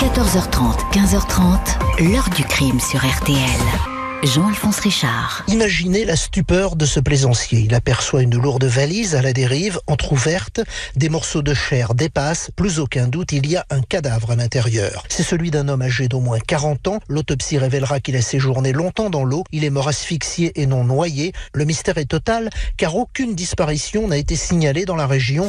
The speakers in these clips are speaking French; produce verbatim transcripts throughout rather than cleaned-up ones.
quatorze heures trente, quinze heures trente, l'heure du crime sur R T L. Jean-Alphonse Richard. Imaginez la stupeur de ce plaisancier. Il aperçoit une lourde valise à la dérive, entr'ouverte, des morceaux de chair dépassent, plus aucun doute, il y a un cadavre à l'intérieur. C'est celui d'un homme âgé d'au moins quarante ans. L'autopsie révélera qu'il a séjourné longtemps dans l'eau. Il est mort asphyxié et non noyé. Le mystère est total, car aucune disparition n'a été signalée dans la région.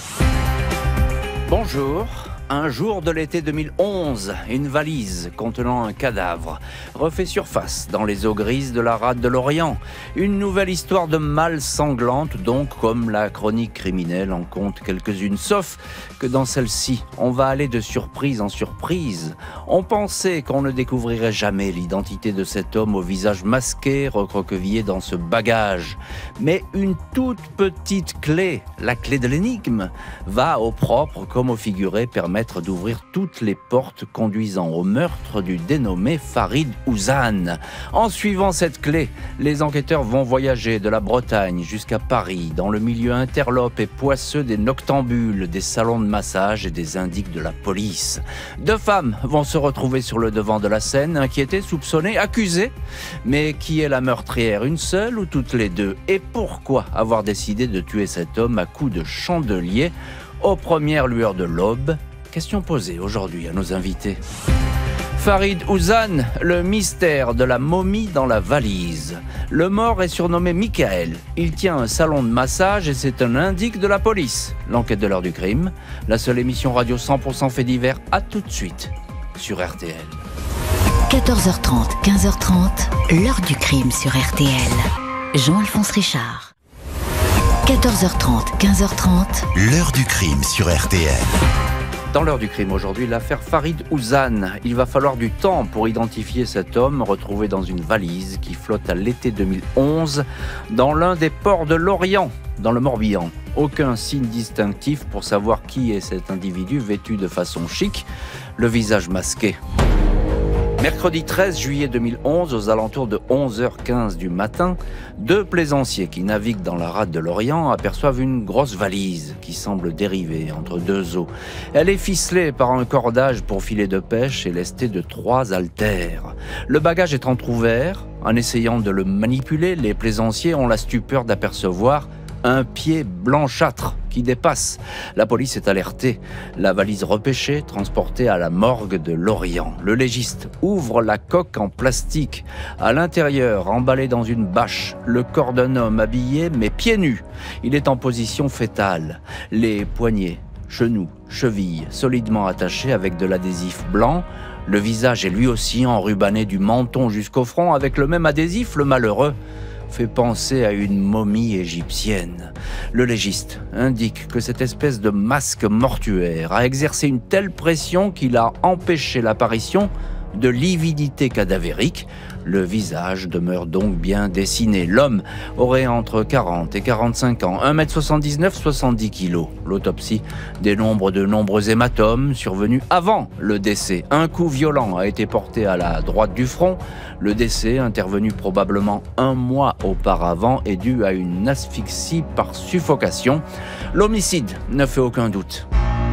Bonjour. Un jour de l'été deux mille onze, une valise contenant un cadavre refait surface dans les eaux grises de la rade de l'Orient. Une nouvelle histoire de mal sanglante, donc, comme la chronique criminelle en compte quelques-unes, sauf que dans celle-ci, on va aller de surprise en surprise. On pensait qu'on ne découvrirait jamais l'identité de cet homme au visage masqué, recroquevillé dans ce bagage. Mais une toute petite clé, la clé de l'énigme, va au propre comme au figuré permettre d'ouvrir toutes les portes conduisant au meurtre du dénommé Farid Ouzane. En suivant cette clé, les enquêteurs vont voyager de la Bretagne jusqu'à Paris, dans le milieu interlope et poisseux des noctambules, des salons de massage et des indiques de la police. Deux femmes vont se retrouver sur le devant de la scène, inquiétées, soupçonnées, accusées. Mais qui est la meurtrière, une seule ou toutes les deux? Et pourquoi avoir décidé de tuer cet homme à coups de chandelier aux premières lueurs de l'aube? Question posée aujourd'hui à nos invités. Farid Ouzane, le mystère de la momie dans la valise. Le mort est surnommé Michael. Il tient un salon de massage et c'est un indique de la police. L'enquête de l'heure du crime, la seule émission radio cent pour cent fait divers, à tout de suite sur R T L. quatorze heures trente, quinze heures trente, l'heure du crime sur R T L. Jean-Alphonse Richard. quatorze heures trente, quinze heures trente, l'heure du crime sur R T L. Dans l'heure du crime aujourd'hui, l'affaire Farid Ouzane. Il va falloir du temps pour identifier cet homme retrouvé dans une valise qui flotte à l'été deux mille onze dans l'un des ports de l'Orient, dans le Morbihan. Aucun signe distinctif pour savoir qui est cet individu vêtu de façon chic, le visage masqué. Mercredi treize juillet deux mille onze, aux alentours de onze heures quinze du matin, deux plaisanciers qui naviguent dans la rade de l'Orient aperçoivent une grosse valise qui semble dériver entre deux eaux. Elle est ficelée par un cordage pour filet de pêche et lestée de trois haltères. Le bagage est entrouvert. En essayant de le manipuler, les plaisanciers ont la stupeur d'apercevoir un pied blanchâtre qui dépasse. La police est alertée. La valise repêchée, transportée à la morgue de l'Orient. Le légiste ouvre la coque en plastique. À l'intérieur, emballé dans une bâche, le corps d'un homme habillé mais pieds nus. Il est en position fétale. Les poignets, genoux, chevilles solidement attachés avec de l'adhésif blanc. Le visage est lui aussi enrubanné du menton jusqu'au front avec le même adhésif. Le malheureux fait penser à une momie égyptienne. Le légiste indique que cette espèce de masque mortuaire a exercé une telle pression qu'il a empêché l'apparition de lividité cadavérique. Le visage demeure donc bien dessiné. L'homme aurait entre quarante et quarante-cinq ans, un mètre soixante-dix-neuf, soixante-dix kilos. L'autopsie dénombre de nombreux hématomes survenus avant le décès. Un coup violent a été porté à la droite du front. Le décès, intervenu probablement un mois auparavant, est dû à une asphyxie par suffocation. L'homicide ne fait aucun doute.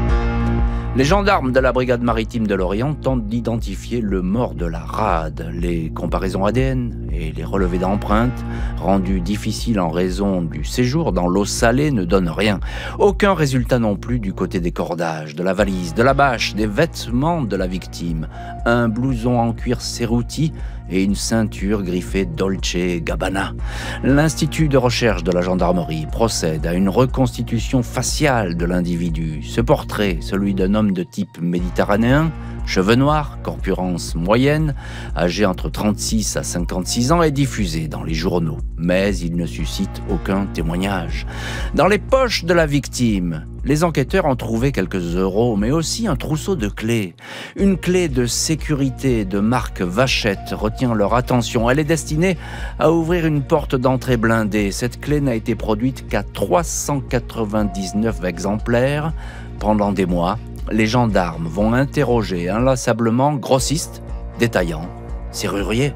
Les gendarmes de la brigade maritime de l'Orient tentent d'identifier le mort de la rade. Les comparaisons A D N et les relevés d'empreintes, rendus difficiles en raison du séjour dans l'eau salée, ne donnent rien. Aucun résultat non plus du côté des cordages, de la valise, de la bâche, des vêtements de la victime. Un blouson en cuir serrouti et une ceinture griffée Dolce et Gabbana. L'Institut de recherche de la gendarmerie procède à une reconstitution faciale de l'individu. Ce portrait, celui d'un homme de type méditerranéen, cheveux noirs, corpulence moyenne, âgé entre trente-six à cinquante-six ans, est diffusé dans les journaux. Mais il ne suscite aucun témoignage. Dans les poches de la victime, les enquêteurs ont trouvé quelques euros, mais aussi un trousseau de clés. Une clé de sécurité de marque Vachette retient leur attention. Elle est destinée à ouvrir une porte d'entrée blindée. Cette clé n'a été produite qu'à trois cent quatre-vingt-dix-neuf exemplaires. Pendant des mois, les gendarmes vont interroger inlassablement grossistes, détaillants, serruriers.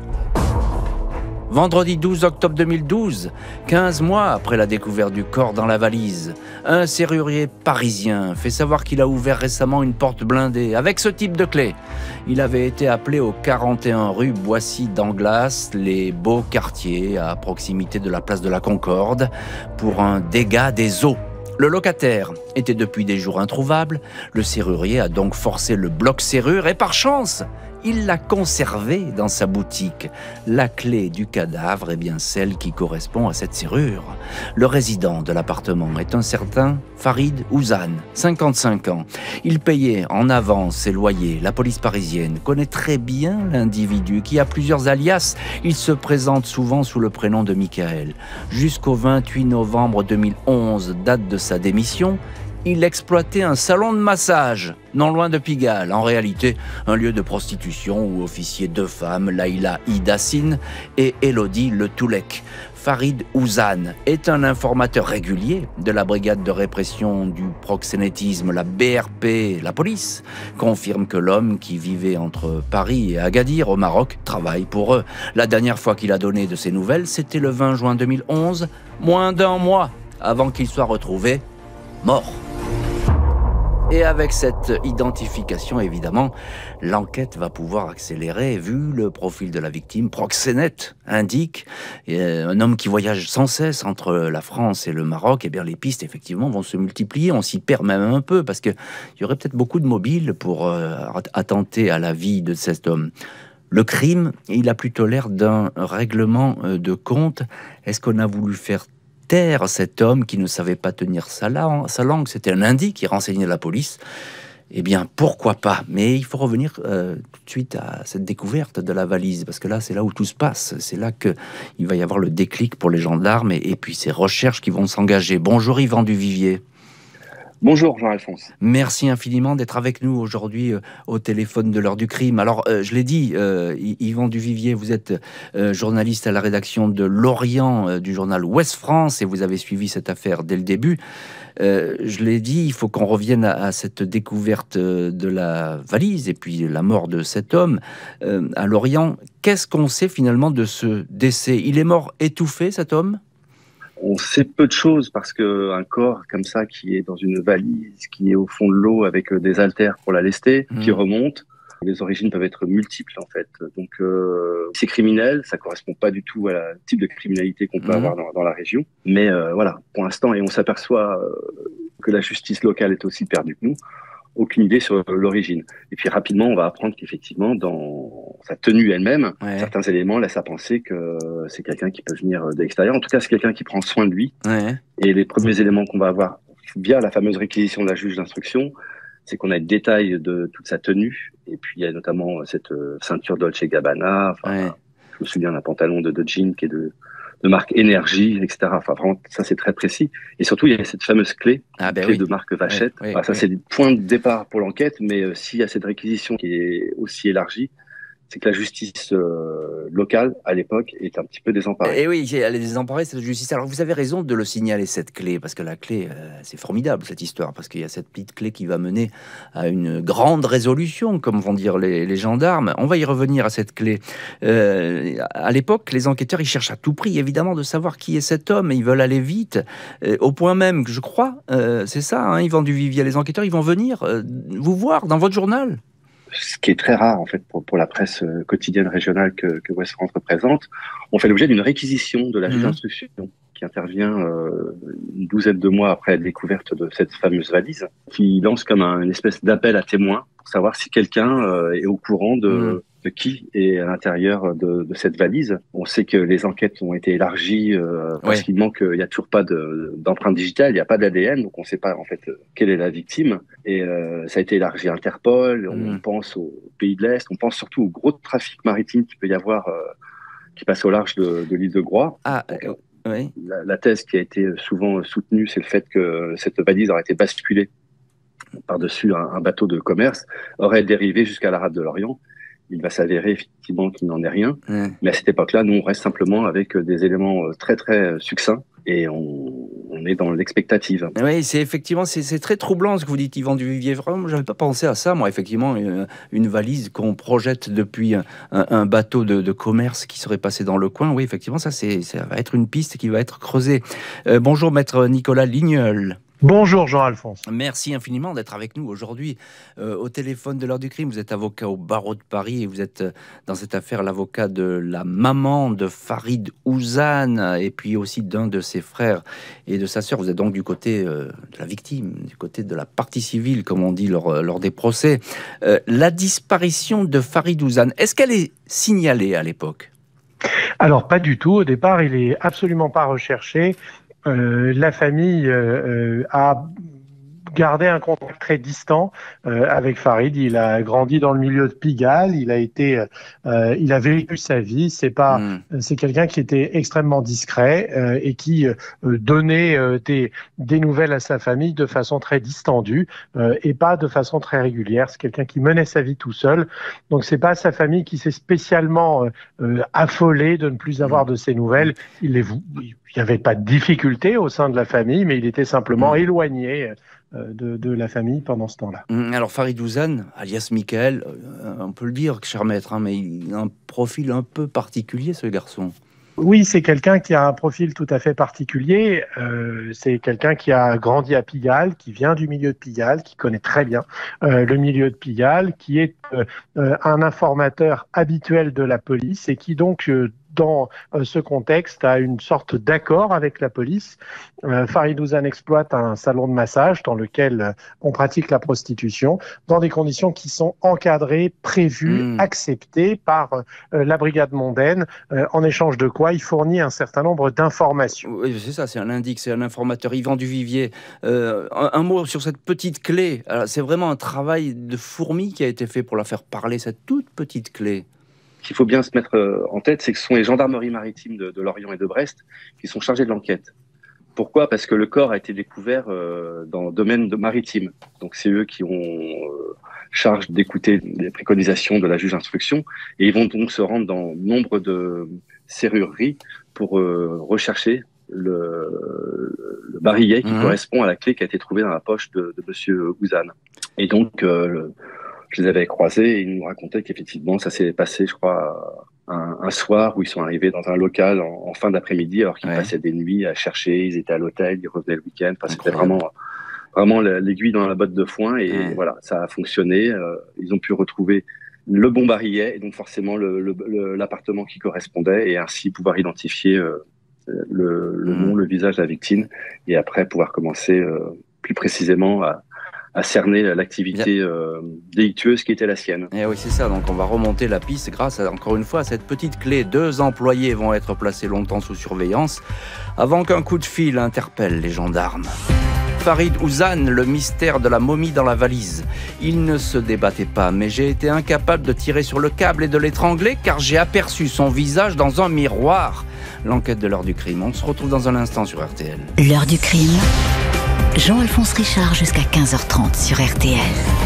Vendredi douze octobre deux mille douze, quinze mois après la découverte du corps dans la valise, un serrurier parisien fait savoir qu'il a ouvert récemment une porte blindée avec ce type de clé. Il avait été appelé au quarante et un rue Boissy d'Anglas, les beaux quartiers à proximité de la place de la Concorde, pour un dégât des eaux. Le locataire était depuis des jours introuvable. Le serrurier a donc forcé le bloc serrure et par chance, il l'a conservé dans sa boutique. La clé du cadavre est bien celle qui correspond à cette serrure. Le résident de l'appartement est un certain Farid Ouzane, cinquante-cinq ans. Il payait en avance ses loyers. La police parisienne connaît très bien l'individu qui a plusieurs alias. Il se présente souvent sous le prénom de Michael. Jusqu'au vingt-huit novembre deux mille onze, date de sa démission, il exploitait un salon de massage, non loin de Pigalle. En réalité, un lieu de prostitution où officiaient deux femmes, Laïla Idassine et Elodie Le Toulek. Farid Ouzane est un informateur régulier de la brigade de répression du proxénétisme, la B R P. La police confirme que l'homme qui vivait entre Paris et Agadir, au Maroc, travaille pour eux. La dernière fois qu'il a donné de ses nouvelles, c'était le vingt juin deux mille onze, moins d'un mois avant qu'il soit retrouvé mort. Et avec cette identification, évidemment, l'enquête va pouvoir accélérer, vu le profil de la victime. Proxénète indique euh, un homme qui voyage sans cesse entre la France et le Maroc. Eh bien, les pistes, effectivement, vont se multiplier. On s'y perd même un peu, parce qu'il y aurait peut-être beaucoup de mobiles pour euh, attenter à la vie de cet homme. Le crime, il a plutôt l'air d'un règlement de compte. Est-ce qu'on a voulu faire taire cet homme qui ne savait pas tenir sa langue, sa langue. C'était un indice qui renseignait la police. Eh bien, pourquoi pas? Mais il faut revenir euh, tout de suite à cette découverte de la valise, parce que là, c'est là où tout se passe. C'est là qu'il va y avoir le déclic pour les gendarmes et, et puis ces recherches qui vont s'engager. Bonjour Yvan Duvivier. Bonjour Jean-Alphonse. Merci infiniment d'être avec nous aujourd'hui euh, au téléphone de l'heure du crime. Alors, euh, je l'ai dit, euh, Yvan Duvivier, vous êtes euh, journaliste à la rédaction de L'Orient, euh, du journal Ouest France, et vous avez suivi cette affaire dès le début. Euh, je l'ai dit, il faut qu'on revienne à, à cette découverte de la valise et puis la mort de cet homme euh, à Lorient. Qu'est-ce qu'on sait finalement de ce décès? Il est mort étouffé, cet homme? On sait peu de choses parce qu'un corps comme ça qui est dans une valise, qui est au fond de l'eau avec des haltères pour la lester, mmh. qui remonte, les origines peuvent être multiples en fait. Donc euh, c'est criminel, ça correspond pas du tout à la type de criminalité qu'on peut mmh. avoir dans, dans la région. Mais euh, voilà, pour l'instant, et on s'aperçoit euh, que la justice locale est aussi perdue que nous. Aucune idée sur l'origine. Et puis rapidement, on va apprendre qu'effectivement, dans sa tenue elle-même, ouais. certains éléments laissent à penser que c'est quelqu'un qui peut venir de l'extérieur. En tout cas, c'est quelqu'un qui prend soin de lui. Ouais. Et les premiers éléments qu'on va avoir via la fameuse réquisition de la juge d'instruction, c'est qu'on a le détail de toute sa tenue. Et puis, il y a notamment cette ceinture Dolce et Gabbana. Enfin, ouais. Je me souviens d'un pantalon de, de jean qui est de... de marque Énergie, et cetera. Enfin, vraiment, ça, c'est très précis. Et surtout, il y a cette fameuse clé, ah ben clé oui. de marque Vachette. Oui, oui, enfin, ça, oui. c'est le point de départ pour l'enquête, mais euh, s'il y a cette réquisition qui est aussi élargie, c'est que la justice euh, locale, à l'époque, est un petit peu désemparée. Et oui, elle est désemparée, cette justice. Alors, vous avez raison de le signaler, cette clé, parce que la clé, euh, c'est formidable, cette histoire, parce qu'il y a cette petite clé qui va mener à une grande résolution, comme vont dire les, les gendarmes. On va y revenir à cette clé. Euh, à l'époque, les enquêteurs, ils cherchent à tout prix, évidemment, de savoir qui est cet homme, et ils veulent aller vite, euh, au point même que, je crois, euh, c'est ça, hein, Yvan Duvivier, les enquêteurs, ils vont venir euh, vous voir dans votre journal. Ce qui est très rare en fait pour, pour la presse quotidienne régionale que, que Ouest France représente, on fait l'objet d'une réquisition de la juge d'instruction qui intervient euh, une douzaine de mois après la découverte de cette fameuse valise, qui lance comme un, une espèce d'appel à témoins pour savoir si quelqu'un euh, est au courant de, mmh. de qui est à l'intérieur de, de cette valise. On sait que les enquêtes ont été élargies euh, parce ouais. qu'il manque, il n'y a toujours pas de, d'empreinte digitale, il n'y a pas d'A D N, donc on ne sait pas en fait quelle est la victime. Et euh, ça a été élargi à Interpol, on mmh. pense aux pays de l'Est, on pense surtout au gros trafic maritime qu'il peut y avoir, euh, qui passe au large de, de l'île de Groix. Ah, euh, oui. la, la thèse qui a été souvent soutenue, c'est le fait que cette valise aurait été basculée par-dessus un, un bateau de commerce, aurait dérivé jusqu'à la rade de l'Orient. Il va s'avérer effectivement qu'il n'en est rien. Mmh. Mais à cette époque-là, nous, on reste simplement avec des éléments très, très succincts et on, on est dans l'expectative. Oui, c'est effectivement, c'est très troublant ce que vous dites, Yvan Duvivier. Vraiment, j'avais pas pensé à ça, moi, effectivement, une, une valise qu'on projette depuis un, un bateau de, de commerce qui serait passé dans le coin. Oui, effectivement, ça, ça va être une piste qui va être creusée. Euh, bonjour, maître Nicolas Lignol. Bonjour Jean-Alphonse. Merci infiniment d'être avec nous aujourd'hui euh, au téléphone de l'heure du crime. Vous êtes avocat au barreau de Paris et vous êtes euh, dans cette affaire l'avocat de la maman de Farid Ouzane et puis aussi d'un de ses frères et de sa sœur. Vous êtes donc du côté euh, de la victime, du côté de la partie civile, comme on dit lors, lors des procès. Euh, la disparition de Farid Ouzane, est-ce qu'elle est signalée à l'époque ? Alors pas du tout. Au départ, il est absolument pas recherché. Euh, la famille euh, a gardé un contact très distant euh, avec Farid. Il a grandi dans le milieu de Pigalle. Il a été, euh, il a vécu sa vie. C'est pas, mmh. c'est quelqu'un qui était extrêmement discret euh, et qui euh, donnait euh, des, des nouvelles à sa famille de façon très distendue euh, et pas de façon très régulière. C'est quelqu'un qui menait sa vie tout seul. Donc c'est pas sa famille qui s'est spécialement euh, affolée de ne plus avoir de ses nouvelles. Il les, il n'y avait pas de difficulté au sein de la famille, mais il était simplement mmh. éloigné De, de la famille pendant ce temps-là. Alors Farid Ouzane, alias Michael, euh, on peut le dire, cher maître, hein, mais il a un profil un peu particulier, ce garçon. Oui, c'est quelqu'un qui a un profil tout à fait particulier. Euh, c'est quelqu'un qui a grandi à Pigalle, qui vient du milieu de Pigalle, qui connaît très bien euh, le milieu de Pigalle, qui est euh, un informateur habituel de la police et qui donc euh, dans euh, ce contexte, a une sorte d'accord avec la police. Euh, Farid Ouzane exploite un salon de massage dans lequel euh, on pratique la prostitution dans des conditions qui sont encadrées, prévues, mmh. acceptées par euh, la brigade mondaine, euh, en échange de quoi il fournit un certain nombre d'informations. Oui, c'est ça, c'est un indique, c'est un informateur. Yvan Duvivier, euh, un, un mot sur cette petite clé. Alors, c'est vraiment un travail de fourmi qui a été fait pour la faire parler, cette toute petite clé. Ce qu'il faut bien se mettre en tête, c'est que ce sont les gendarmeries maritimes de, de Lorient et de Brest qui sont chargées de l'enquête. Pourquoi ? Parce que le corps a été découvert euh, dans le domaine de maritime. Donc c'est eux qui ont euh, charge d'écouter les préconisations de la juge d'instruction et ils vont donc se rendre dans nombre de serrureries pour euh, rechercher le, le barillet qui mmh. correspond à la clé qui a été trouvée dans la poche de, de monsieur Ouzane. Et donc euh, le, je les avais croisés et ils nous racontaient qu'effectivement, ça s'est passé, je crois, un, un soir où ils sont arrivés dans un local en, en fin d'après-midi alors qu'ils ouais. passaient des nuits à chercher, ils étaient à l'hôtel, ils revenaient le week-end. Enfin, c'était vraiment, vraiment l'aiguille dans la botte de foin et ouais. voilà, ça a fonctionné. Euh, ils ont pu retrouver le bon barillet et donc forcément le, le, le, l'appartement qui correspondait et ainsi pouvoir identifier euh, le, le mmh. nom, le visage de la victime et après pouvoir commencer euh, plus précisément à à cerner l'activité euh, délictueuse qui était la sienne. Et oui, c'est ça. Donc, on va remonter la piste grâce, à, encore une fois, à cette petite clé. Deux employés vont être placés longtemps sous surveillance avant qu'un coup de fil interpelle les gendarmes. Farid Ouzane, le mystère de la momie dans la valise. Il ne se débattait pas, mais j'ai été incapable de tirer sur le câble et de l'étrangler car j'ai aperçu son visage dans un miroir. L'enquête de l'heure du crime. On se retrouve dans un instant sur R T L. L'heure du crime. Jean-Alphonse Richard jusqu'à quinze heures trente sur R T L.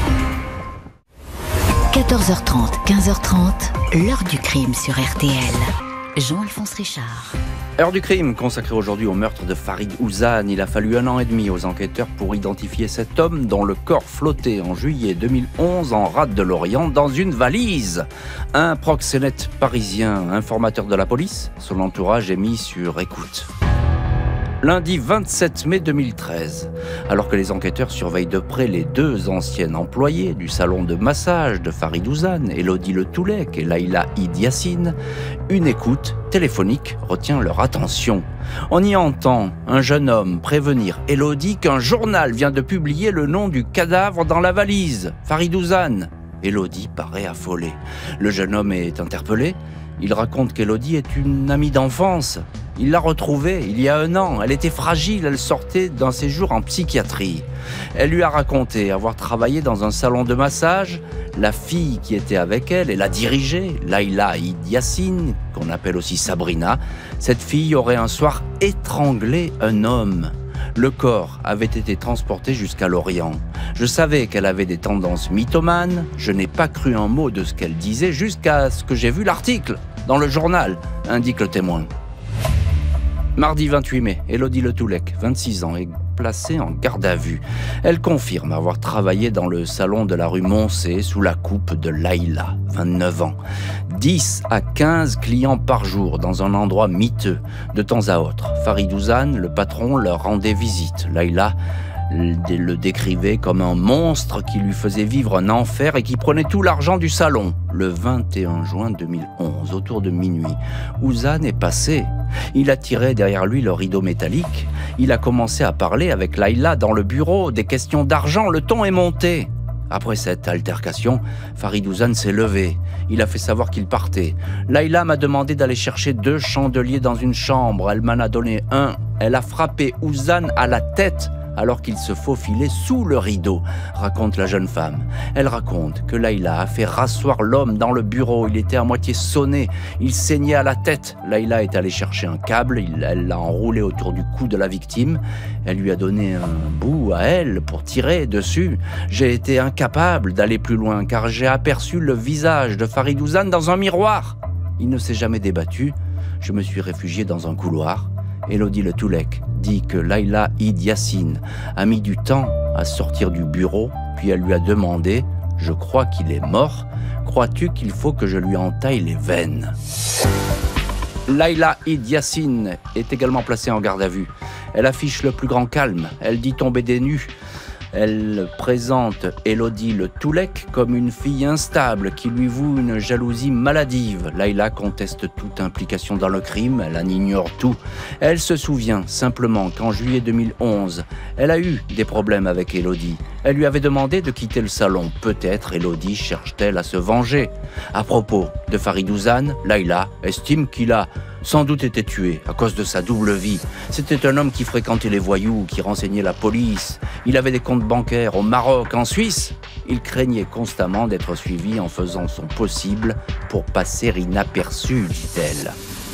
quatorze heures trente, quinze heures trente, l'heure du crime sur R T L. Jean-Alphonse Richard. Heure du crime consacrée aujourd'hui au meurtre de Farid Ouzane. Il a fallu un an et demi aux enquêteurs pour identifier cet homme dont le corps flottait en juillet deux mille onze en rade de l'Orient dans une valise. Un proxénète parisien, informateur de la police, son entourage est mis sur écoute. Lundi vingt-sept mai deux mille treize, alors que les enquêteurs surveillent de près les deux anciennes employées du salon de massage de Farid Ouzane, Elodie Le Toulek et Laïla Id Yassine, une écoute téléphonique retient leur attention. On y entend un jeune homme prévenir Elodie qu'un journal vient de publier le nom du cadavre dans la valise, Farid Ouzane. Elodie paraît affolée. Le jeune homme est interpellé. Il raconte qu'Elodie est une amie d'enfance. Il l'a retrouvée il y a un an. Elle était fragile, elle sortait d'un séjour en psychiatrie. Elle lui a raconté avoir travaillé dans un salon de massage. La fille qui était avec elle et la dirigeait, Laïla Id Yassine, qu'on appelle aussi Sabrina, cette fille aurait un soir étranglé un homme. Le corps avait été transporté jusqu'à Lorient. Je savais qu'elle avait des tendances mythomanes. Je n'ai pas cru un mot de ce qu'elle disait jusqu'à ce que j'ai vu l'article dans le journal, indique le témoin. Mardi vingt-huit mai, Elodie Le Toulek, vingt-six ans, est placée en garde à vue. Elle confirme avoir travaillé dans le salon de la rue Moncey sous la coupe de Laïla, vingt-neuf ans. dix à quinze clients par jour dans un endroit miteux. De temps à autre, Farid Ouzane, le patron, leur rendait visite. Laïla le décrivait comme un monstre qui lui faisait vivre un enfer et qui prenait tout l'argent du salon. Le vingt et un juin deux mille onze, autour de minuit, Ouzan est passé. Il a tiré derrière lui le rideau métallique. Il a commencé à parler avec Layla dans le bureau. Des questions d'argent, le ton est monté. Après cette altercation, Farid Ouzan s'est levé. Il a fait savoir qu'il partait. Layla m'a demandé d'aller chercher deux chandeliers dans une chambre. Elle m'en a donné un. Elle a frappé Ouzan à la tête alors qu'il se faufilait sous le rideau, raconte la jeune femme. Elle raconte que Layla a fait rasseoir l'homme dans le bureau. Il était à moitié sonné, il saignait à la tête. Layla est allée chercher un câble, il, elle l'a enroulé autour du cou de la victime. Elle lui a donné un bout à elle pour tirer dessus. J'ai été incapable d'aller plus loin car j'ai aperçu le visage de Farid Ouzan dans un miroir. Il ne s'est jamais débattu. Je me suis réfugié dans un couloir. Elodie Le Toulek dit que Layla Id Yassine a mis du temps à sortir du bureau, puis elle lui a demandé « Je crois qu'il est mort, crois-tu qu'il faut que je lui entaille les veines ?» Layla Id Yassine est également placée en garde à vue. Elle affiche le plus grand calme, elle dit tomber des nues. Elle présente Elodie Le Toulek comme une fille instable qui lui voue une jalousie maladive. Layla conteste toute implication dans le crime, elle en ignore tout. Elle se souvient simplement qu'en juillet deux mille onze, elle a eu des problèmes avec Elodie. Elle lui avait demandé de quitter le salon. Peut-être Elodie cherche-t-elle à se venger. À propos de Farid Ouzan, Layla estime qu'il a sans doute été tué à cause de sa double vie. C'était un homme qui fréquentait les voyous, qui renseignait la police. Il avait des comptes bancaires au Maroc, en Suisse. Il craignait constamment d'être suivi en faisant son possible pour passer inaperçu, dit-elle.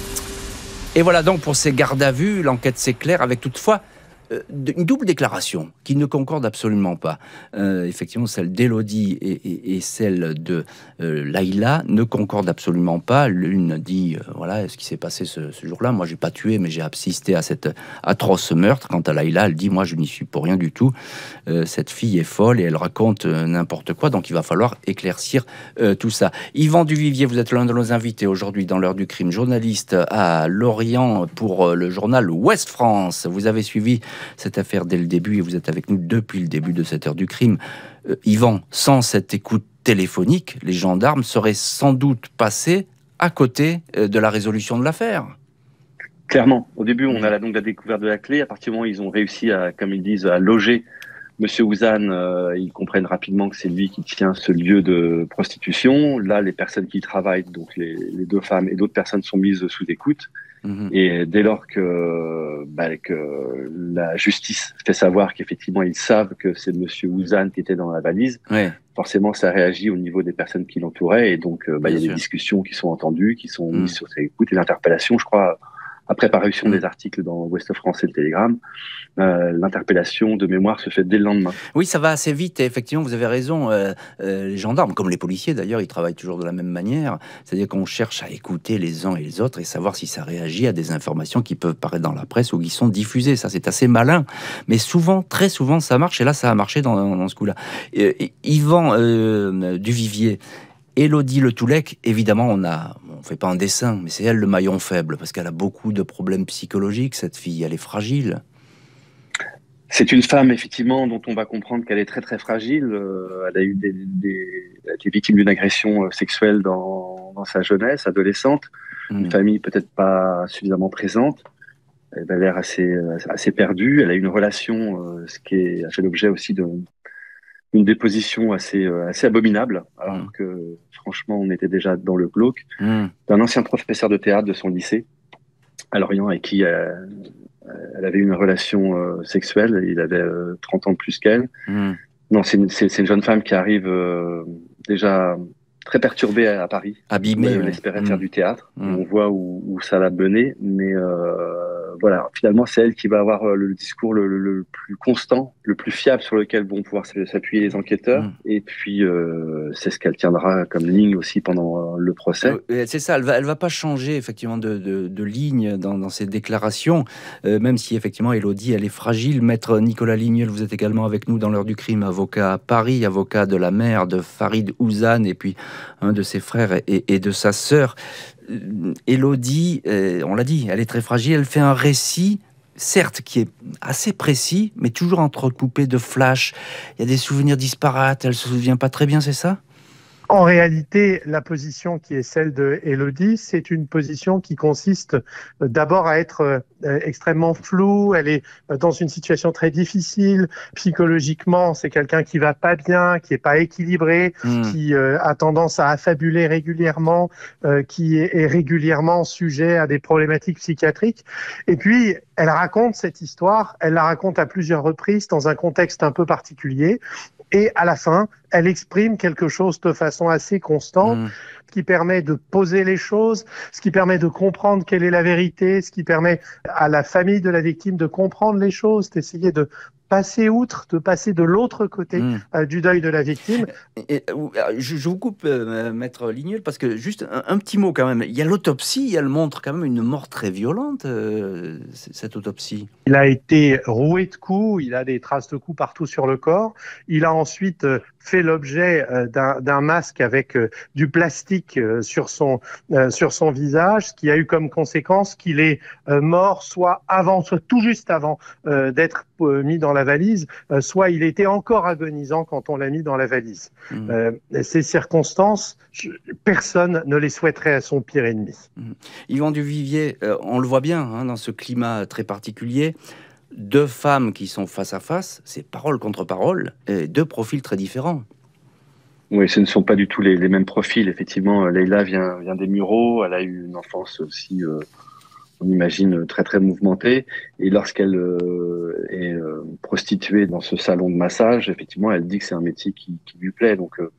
Et voilà donc pour ces gardes à vue, l'enquête s'éclaire avec toutefois une double déclaration qui ne concorde absolument pas. Euh, effectivement, celle d'Elodie et, et, et celle de euh, Layla ne concordent absolument pas. L'une dit, euh, voilà, ce qui s'est passé ce, ce jour-là, moi j'ai pas tué, mais j'ai assisté à cet atroce meurtre. Quant à Layla, elle dit, moi je n'y suis pour rien du tout. Euh, cette fille est folle et elle raconte euh, n'importe quoi, donc il va falloir éclaircir euh, tout ça. Yvan Duvivier, vous êtes l'un de nos invités aujourd'hui dans l'heure du crime, journaliste à Lorient pour euh, le journal Ouest France. Vous avez suivi cette affaire dès le début et vous êtes avec nous depuis le début de cette heure du crime. Euh, Yvan, sans cette écoute téléphonique, les gendarmes seraient sans doute passés à côté euh, de la résolution de l'affaire. Clairement. Au début, on a la, donc la découverte de la clé. À partir du moment où ils ont réussi à, comme ils disent, à loger Monsieur Ouzan, euh, ils comprennent rapidement que c'est lui qui tient ce lieu de prostitution. Là, les personnes qui y travaillent, donc les, les deux femmes et d'autres personnes sont mises sous écoute. Mmh. Et dès lors que, bah, que la justice fait savoir qu'effectivement ils savent que c'est Monsieur Ouzan qui était dans la valise, ouais. Forcément ça réagit au niveau des personnes qui l'entouraient et donc bah, il y a sûr. Des discussions qui sont entendues, qui sont mmh. mises sur cette écoute et l'interpellation, je crois, après parution mmh. des articles dans Ouest France et le Télégramme, euh, l'interpellation de mémoire se fait dès le lendemain. Oui, ça va assez vite et effectivement, vous avez raison. Euh, euh, les gendarmes, comme les policiers d'ailleurs, ils travaillent toujours de la même manière. C'est-à-dire qu'on cherche à écouter les uns et les autres et savoir si ça réagit à des informations qui peuvent paraître dans la presse ou qui sont diffusées. Ça, c'est assez malin. Mais souvent, très souvent, ça marche. Et là, ça a marché dans, dans ce coup-là. Euh, Yvan euh, Duvivier, Elodie Le Toulek, évidemment, on a, on fait pas un dessin, mais c'est elle le maillon faible, parce qu'elle a beaucoup de problèmes psychologiques, cette fille, elle est fragile. C'est une femme, effectivement, dont on va comprendre qu'elle est très très fragile. Euh, elle a eu des, des, elle a été victime d'une agression sexuelle dans, dans sa jeunesse, adolescente. Mmh. Une famille peut-être pas suffisamment présente. Elle a l'air assez, assez perdue. Elle a eu une relation, euh, ce qui est, a fait l'objet aussi de une déposition assez, euh, assez abominable, alors mmh. que franchement on était déjà dans le glauque, mmh. d'un ancien professeur de théâtre de son lycée à Lorient avec qui euh, elle avait une relation euh, sexuelle, il avait euh, trente ans de plus qu'elle. Mmh. Non, c'est une, c'est, c'est une jeune femme qui arrive euh, déjà très perturbée à, à Paris. Abîmée. Elle espérait mmh. faire du théâtre. Mmh. On voit où, où ça l'a menée, mais euh, voilà, finalement c'est elle qui va avoir le discours le, le, le plus constant, le plus fiable sur lequel vont pouvoir s'appuyer les enquêteurs. Mmh. Et puis euh, c'est ce qu'elle tiendra comme ligne aussi pendant euh, le procès. Euh, c'est ça, elle va, elle va pas changer effectivement de, de, de ligne dans, dans ses déclarations, euh, même si effectivement Elodie elle est fragile. Maître Nicolas Lignel, vous êtes également avec nous dans l'heure du crime, avocat à Paris, avocat de la mère de Farid Ouzan et puis un de ses frères et, et de sa sœur. Elodie, euh, on l'a dit, elle est très fragile, elle fait un récit certes, qui est assez précis, mais toujours entrecoupé de flashs. Il y a des souvenirs disparates, elle ne se souvient pas très bien, c'est ça ? En réalité, la position qui est celle de Élodie, c'est une position qui consiste d'abord à être extrêmement floue. Elle est dans une situation très difficile. Psychologiquement, c'est quelqu'un qui va pas bien, qui est pas équilibré, mmh. qui euh, a tendance à affabuler régulièrement, euh, qui est, est régulièrement sujet à des problématiques psychiatriques. Et puis, elle raconte cette histoire, elle la raconte à plusieurs reprises dans un contexte un peu particulier. Et à la fin, elle exprime quelque chose de façon assez constante, mmh. ce qui permet de poser les choses, ce qui permet de comprendre quelle est la vérité, ce qui permet à la famille de la victime de comprendre les choses, d'essayer de passer outre, de passer de l'autre côté mmh. euh, du deuil de la victime. Et, et, je, je vous coupe, euh, Maître Lignol, parce que juste un, un petit mot quand même. Il y a l'autopsie, elle montre quand même une mort très violente, euh, cette autopsie. Il a été roué de coups, il a des traces de coups partout sur le corps. Il a ensuite euh, fait l'objet euh, d'un, d'un masque avec euh, du plastique euh, sur son euh, sur son visage, ce qui a eu comme conséquence qu'il est euh, mort soit avant, soit tout juste avant euh, d'être euh, mis dans la valise, euh, soit il était encore agonisant quand on l'a mis dans la valise. Mmh. Euh, ces circonstances, je, personne ne les souhaiterait à son pire ennemi. Mmh. Yvan Duvivier, euh, on le voit bien hein, dans ce climat très particulier. Deux femmes qui sont face à face, c'est parole contre parole, et deux profils très différents. Oui, ce ne sont pas du tout les, les mêmes profils. Effectivement, Leïla vient, vient des Mureaux, elle a eu une enfance aussi, euh, on imagine, très très mouvementée. Et lorsqu'elle euh, est euh, prostituée dans ce salon de massage, effectivement, elle dit que c'est un métier qui, qui lui plaît. Donc, euh,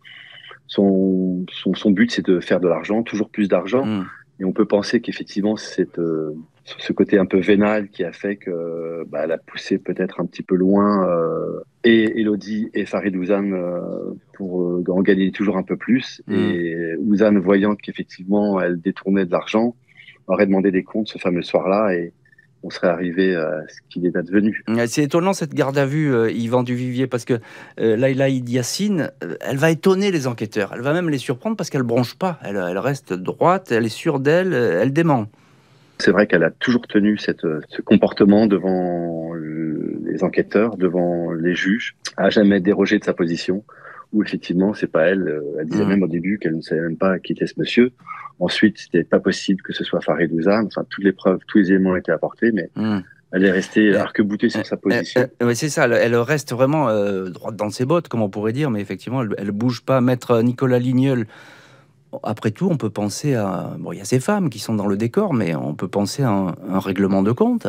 son, son, son but, c'est de faire de l'argent, toujours plus d'argent. Mmh. Et on peut penser qu'effectivement, c'est euh, ce côté un peu vénal qui a fait que bah, elle a poussé peut-être un petit peu loin euh, et Élodie et Farid Ouzane euh, pour euh, en gagner toujours un peu plus. Mmh. Et Ouzane, voyant qu'effectivement elle détournait de l'argent, aurait demandé des comptes ce fameux soir-là et on serait arrivé à ce qu'il est advenu. C'est étonnant cette garde à vue, euh, Yvan Duvivier, parce que euh, Leïla Idiassine, euh, elle va étonner les enquêteurs. Elle va même les surprendre parce qu'elle ne bronche pas. Elle, elle reste droite, elle est sûre d'elle, elle dément. C'est vrai qu'elle a toujours tenu cette, ce comportement devant les enquêteurs, devant les juges, à jamais dérogé de sa position, où effectivement, c'est pas elle. Elle disait mmh. même au début qu'elle ne savait même pas qui était ce monsieur. Ensuite, c'était pas possible que ce soit Farid Ouzane. Enfin, toutes les preuves, tous les éléments ont été apportés, mais mmh. elle est restée arc-boutée sur sa position. Euh, euh, euh, c'est ça, elle, elle reste vraiment euh, droite dans ses bottes, comme on pourrait dire, mais effectivement, elle, elle bouge pas. Maître Nicolas Lignol, après tout, on peut penser à... Bon, il y a ces femmes qui sont dans le décor, mais on peut penser à un, un règlement de compte.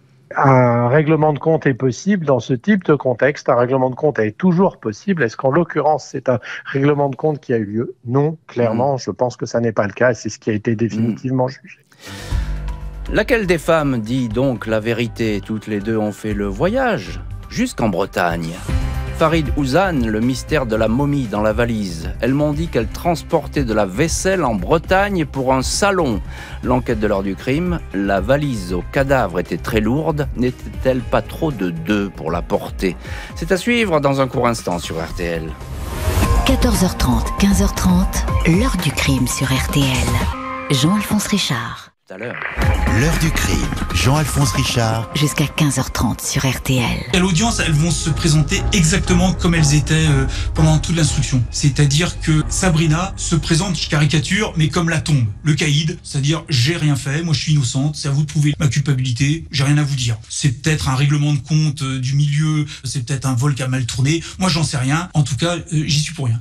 Un règlement de compte est possible dans ce type de contexte. Un règlement de compte est toujours possible. Est-ce qu'en l'occurrence, c'est un règlement de compte qui a eu lieu ? Non, clairement, mmh. je pense que ça n'est pas le cas. C'est ce qui a été définitivement mmh. jugé. Laquelle des femmes dit donc la vérité ? Toutes les deux ont fait le voyage jusqu'en Bretagne. Farid Ouzane, le mystère de la momie dans la valise. Elles m'ont dit qu'elle transportait de la vaisselle en Bretagne pour un salon. L'enquête de l'heure du crime, la valise au cadavre était très lourde. N'était-elle pas trop de deux pour la porter ? C'est à suivre dans un court instant sur R T L. quatorze heures trente, quinze heures trente, l'heure du crime sur R T L. Jean-Alphonse Richard. Tout à l'heure. L'heure du crime, Jean-Alphonse Richard. Jusqu'à quinze heures trente sur R T L. À l'audience, elles vont se présenter exactement comme elles étaient euh, pendant toute l'instruction. C'est-à-dire que Sabrina se présente, je caricature, mais comme la tombe, le caïd, c'est-à-dire j'ai rien fait, moi je suis innocente, c'est à vous de prouver ma culpabilité, j'ai rien à vous dire. C'est peut-être un règlement de compte euh, du milieu, c'est peut-être un vol qui a mal tourné, moi j'en sais rien, en tout cas euh, j'y suis pour rien.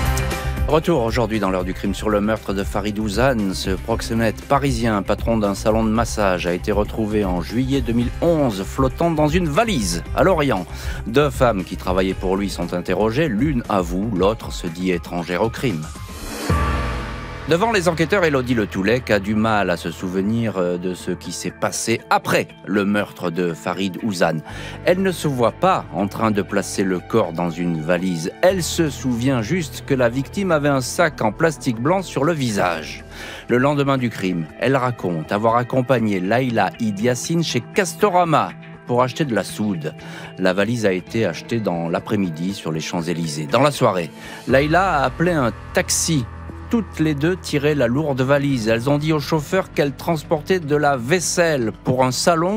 Retour aujourd'hui dans l'heure du crime sur le meurtre de Farid Ouzane. Ce proxénète parisien, patron d'un salon de massage, a été retrouvé en juillet deux mille onze, flottant dans une valise à Lorient. Deux femmes qui travaillaient pour lui sont interrogées. L'une avoue, l'autre se dit étrangère au crime. Devant les enquêteurs, Élodie Le Toulec a du mal à se souvenir de ce qui s'est passé après le meurtre de Farid Ouzane. Elle ne se voit pas en train de placer le corps dans une valise. Elle se souvient juste que la victime avait un sac en plastique blanc sur le visage. Le lendemain du crime, elle raconte avoir accompagné Leïla Idiassine chez Castorama pour acheter de la soude. La valise a été achetée dans l'après-midi sur les Champs-Élysées. Dans la soirée, Leïla a appelé un taxi. Toutes les deux tiraient la lourde valise. Elles ont dit au chauffeur qu'elles transportaient de la vaisselle pour un salon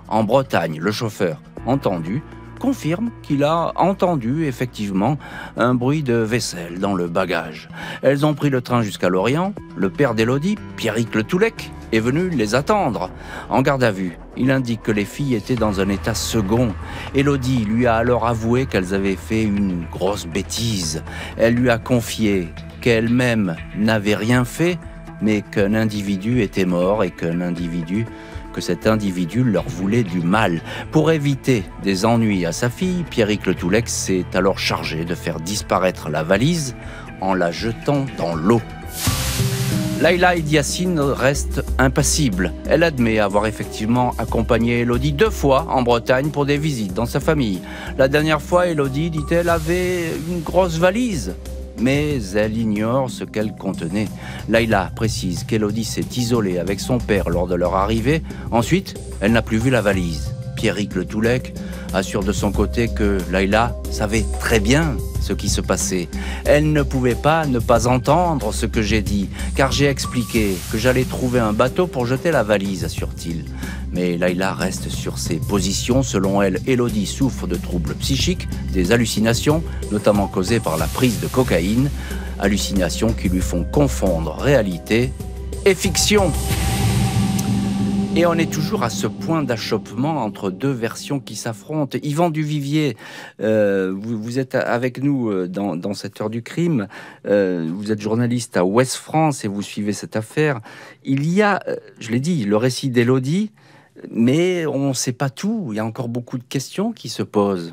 en Bretagne. Le chauffeur, entendu, confirme qu'il a entendu effectivement un bruit de vaisselle dans le bagage. Elles ont pris le train jusqu'à Lorient. Le père d'Élodie, Pierrick Le Toulec, est venu les attendre. En garde à vue, il indique que les filles étaient dans un état second. Élodie lui a alors avoué qu'elles avaient fait une grosse bêtise. Elle lui a confié qu'elle-même n'avait rien fait, mais qu'un individu était mort et qu'un individu que cet individu leur voulait du mal. Pour éviter des ennuis à sa fille, Pierrick Le Toulec s'est alors chargé de faire disparaître la valise en la jetant dans l'eau. Layla Ediassine reste impassible. Elle admet avoir effectivement accompagné Élodie deux fois en Bretagne pour des visites dans sa famille. La dernière fois, Élodie, dit-elle, avait une grosse valise, mais elle ignore ce qu'elle contenait. Layla précise qu'Élodie s'est isolée avec son père lors de leur arrivée. Ensuite, elle n'a plus vu la valise. Pierrick Le Toulec assure de son côté que Layla savait très bien ce qui se passait. Elle ne pouvait pas ne pas entendre ce que j'ai dit, car j'ai expliqué que j'allais trouver un bateau pour jeter la valise, assure-t-il. Mais Layla reste sur ses positions. Selon elle, Élodie souffre de troubles psychiques, des hallucinations, notamment causées par la prise de cocaïne, hallucinations qui lui font confondre réalité et fiction. Et on est toujours à ce point d'achoppement entre deux versions qui s'affrontent. Yvan Duvivier, euh, vous, vous êtes avec nous dans, dans cette heure du crime. Euh, vous êtes journaliste à Ouest France et vous suivez cette affaire. Il y a, je l'ai dit, le récit d'Élodie, mais on ne sait pas tout. Il y a encore beaucoup de questions qui se posent.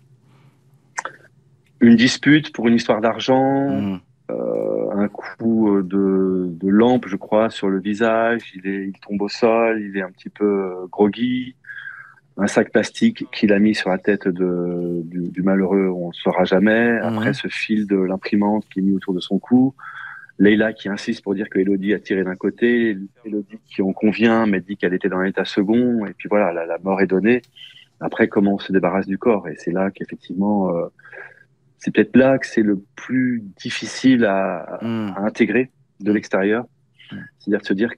Une dispute pour une histoire d'argent. Mmh. Euh, un coup de, de lampe, je crois, sur le visage. Il, est, il tombe au sol, il est un petit peu groggy. Un sac plastique qu'il a mis sur la tête de, du, du malheureux, on ne saura jamais. Mmh. Après, ce fil de l'imprimante qui est mis autour de son cou. Layla qui insiste pour dire que Élodie a tiré d'un côté. Élodie qui en convient, mais dit qu'elle était dans l'état second. Et puis voilà, la, la mort est donnée. Après, comment on se débarrasse du corps? Et c'est là qu'effectivement... Euh, c'est peut-être là que c'est le plus difficile à, mmh. à intégrer de l'extérieur. Mmh. C'est-à-dire de se dire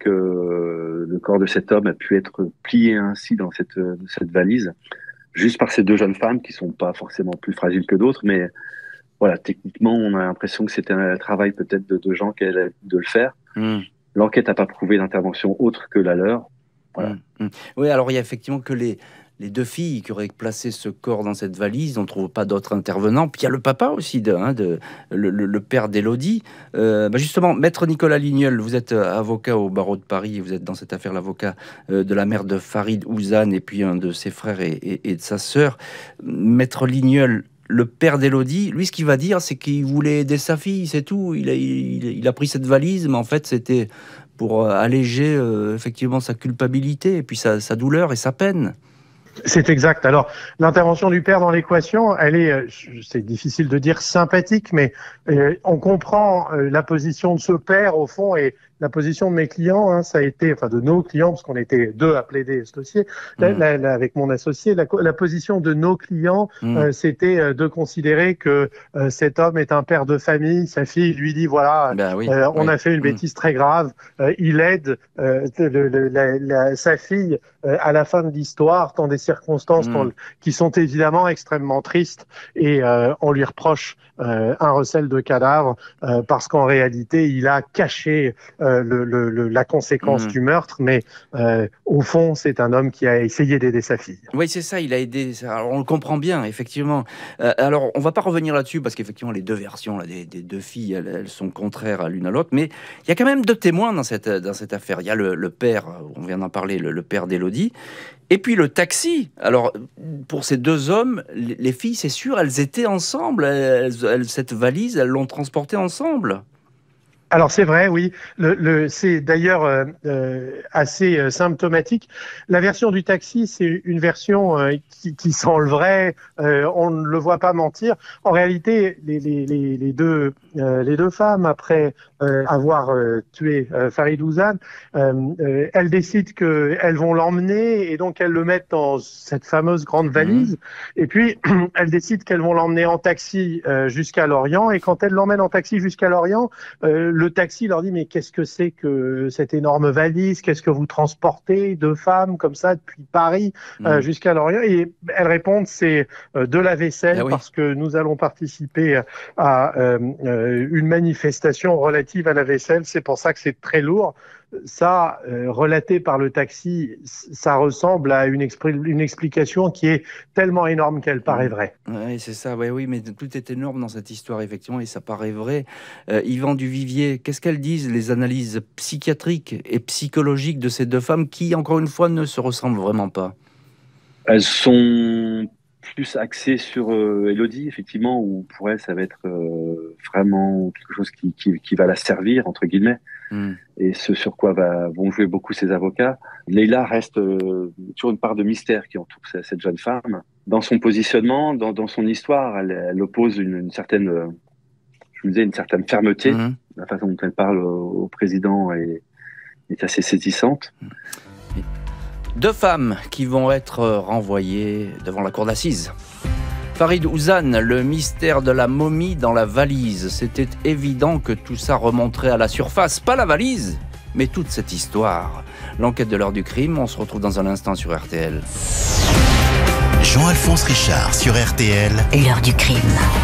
que le corps de cet homme a pu être plié ainsi dans cette, cette valise, juste par ces deux jeunes femmes qui sont pas forcément plus fragiles que d'autres, mais voilà, techniquement, on a l'impression que c'était un travail peut-être de, de gens qui allaient de le faire. Mmh. L'enquête n'a pas prouvé d'intervention autre que la leur. Voilà. Mmh. Oui, alors il y a effectivement que les... les deux filles qui auraient placé ce corps dans cette valise, on ne trouve pas d'autres intervenants. Puis il y a le papa aussi, de, hein, de, le, le, le père d'Élodie. Euh, bah justement, maître Nicolas Lignol, vous êtes avocat au barreau de Paris, et vous êtes dans cette affaire l'avocat euh, de la mère de Farid Ouzane et puis un de ses frères et, et, et de sa sœur. Maître Lignol, le père d'Élodie, lui, ce qu'il va dire, c'est qu'il voulait aider sa fille, c'est tout. Il a, il, il a pris cette valise, mais en fait, c'était pour alléger euh, effectivement sa culpabilité et puis sa, sa douleur et sa peine. C'est exact. Alors, l'intervention du père dans l'équation, elle est, c'est difficile de dire sympathique, mais euh, on comprend euh, la position de ce père, au fond, et la position de mes clients, hein, ça a été, enfin de nos clients, parce qu'on était deux à plaider ce dossier, mmh. là, là, là, avec mon associé, la, la position de nos clients, mmh. euh, c'était euh, de considérer que euh, cet homme est un père de famille, sa fille lui dit, voilà, ben oui, euh, on oui. a fait une bêtise mmh. très grave, euh, il aide euh, le, le, la, la, sa fille euh, à la fin de l'histoire, dans des circonstances mmh. dans, qui sont évidemment extrêmement tristes, et euh, on lui reproche euh, un recel de cadavre, euh, parce qu'en réalité, il a caché Euh, le, le, le, la conséquence mmh. du meurtre, mais euh, au fond, c'est un homme qui a essayé d'aider sa fille. Oui, c'est ça, il a aidé. Alors, on le comprend bien, effectivement. Euh, alors, on ne va pas revenir là-dessus, parce qu'effectivement, les deux versions là, des, des deux filles, elles, elles sont contraires à l'une à l'autre, mais il y a quand même deux témoins dans cette, dans cette affaire. Il y a le, le père, on vient d'en parler, le, le père d'Élodie, et puis le taxi. Alors, pour ces deux hommes, les, les filles, c'est sûr, elles étaient ensemble. Elles, elles, cette valise, elles l'ont transportée ensemble. Alors c'est vrai, oui. Le, le, c'est d'ailleurs euh, euh, assez euh, symptomatique. La version du taxi, c'est une version euh, qui, qui sent le vrai. Euh, on ne le voit pas mentir. En réalité, les, les, les, les, deux, euh, les deux femmes, après euh, avoir euh, tué euh, Farid Ouzane, euh, euh, elles décident qu'elles vont l'emmener et donc elles le mettent dans cette fameuse grande valise. Mmh. Et puis, elles décident qu'elles vont l'emmener en taxi euh, jusqu'à Lorient. Et quand elles l'emmènent en taxi jusqu'à Lorient, euh, le le taxi leur dit mais qu'est-ce que c'est que cette énorme valise? Qu'est-ce que vous transportez, deux femmes comme ça depuis Paris mmh. euh, jusqu'à Lorient? Et elles répondent c'est euh, de la vaisselle ah oui. parce que nous allons participer à euh, euh, une manifestation relative à la vaisselle. C'est pour ça que c'est très lourd. Ça, euh, relaté par le taxi, ça ressemble à une, une explication qui est tellement énorme qu'elle paraît vraie. Oui, c'est ça, ouais, oui, mais tout est énorme dans cette histoire, effectivement, et ça paraît vrai. Euh, Yvan Duvivier, qu'est-ce qu'elles disent, les analyses psychiatriques et psychologiques de ces deux femmes qui, encore une fois, ne se ressemblent vraiment pas? Elles sont plus axées sur euh, Élodie, effectivement, où pour elle, ça va être euh, vraiment quelque chose qui, qui, qui va la servir, entre guillemets. Mm. Et ce sur quoi va, vont jouer beaucoup ses avocats. Leïla reste euh, toujours une part de mystère qui entoure cette jeune femme. Dans son positionnement, dans, dans son histoire, elle, elle oppose une, une certaine, euh, je vous disais, une certaine fermeté. Mm. La façon dont elle parle au, au président est, est assez saisissante. Mm. Deux femmes qui vont être renvoyées devant la cour d'assises. Farid Ouzane, le mystère de la momie dans la valise. C'était évident que tout ça remonterait à la surface. Pas la valise, mais toute cette histoire. L'enquête de l'heure du crime, on se retrouve dans un instant sur R T L. Jean-Alphonse Richard sur R T L. L'heure du crime.